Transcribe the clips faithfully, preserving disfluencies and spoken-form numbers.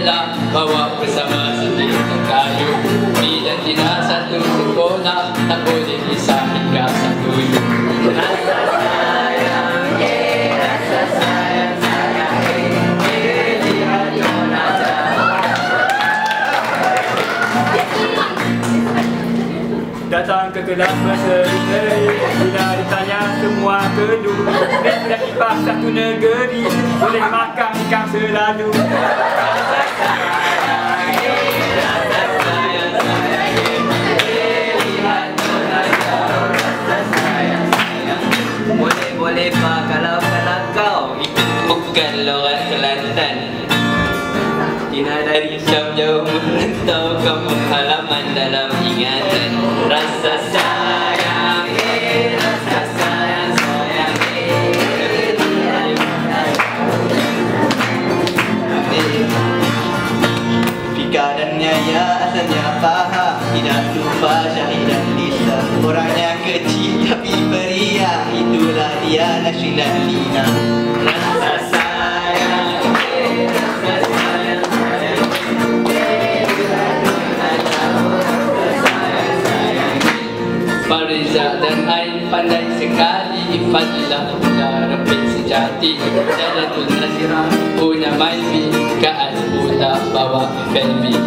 sebelah, bawa bersama sejuta kayu. Bila tidak satu sekolah, tak boleh bisa hingga satu ibu. Rasa sayang, eh, rasa sayang, sayang, eh, eh, lihat nona jauh. Datang ke kelas berseri-seri, bila ditanya semua kedu. Dan tidak kipas satu negeri, boleh makan ikan selalu. Rasa sayang, eh, rasa sayang, sayang, eh, lihat nona jauh. Rasa sayang, sayang, boleh-boleh pak kalau kalau kau itu bukan lorat Kelantan. Tina dari Syam jauh merantau, kampung halaman dalam ingatan. Rasa sayang, eh, rasa sayang, sayang, eh, Fika dan Nyaya asalnya faham, tidak lupa Syahid dan Lisa. Orangnya kecil tapi meriah, itulah dia Nasrin dan Lina. Rasa sayang, eh, rasa sayang, sayang, eh, Fariza dan Ain pandai sekali, Fadilah pula rempit sejati. Jadatul Nazirah punya Maimi, Ka'an pula bawa Felmi.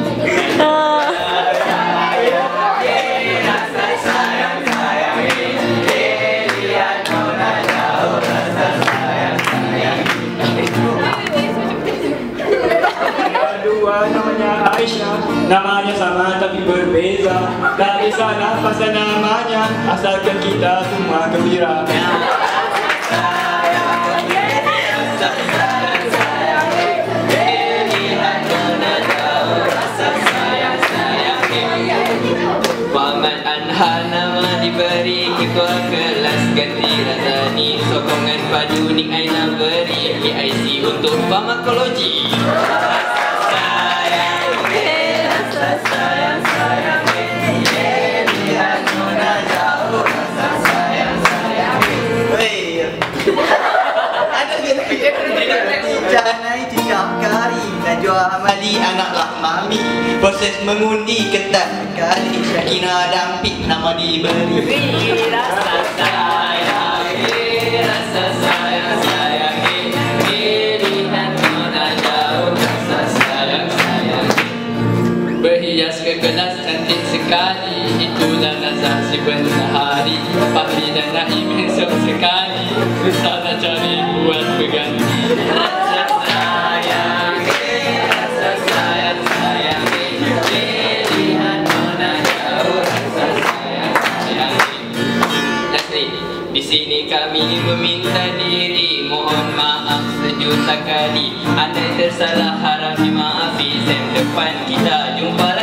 Namanya Aisyah, namanya sama tapi berbeza. Tak kisahlah pasal namanya, asalkan kita semua gembira. Paman Anha nama diberi, ketua kelas ganti Razani. Sokongan padu Nik Aina beri P I C untuk farmakologi. Rasa sayang, sayang, eh, lihat nona jauh. Rasa sayang, sayang, eh. Ada yang tidak naik tiap kali. Najwa Amali anaklah mami, proses mengundi ketat sekali. Syakina Dampik nama diberi. Rasa sayang, eh, rasa sayang, sayang, eh, lihat nona jauh. Rasa sayang, sayang. Berhias ke kelas cantik sekali, itulah Nazah si Bernahari. Papi dan Naim handsome sekali, susah nak cari buat berganti. Rasa sayang, eh, rasa sayang, sayang, eh, lihat nona jauh. Rasa sayang, sayang, Nasri, di sini kami meminta diri, mohon maaf sejuta kali. Ada yang tersalah harap dimaafi, sem depan kita jumpa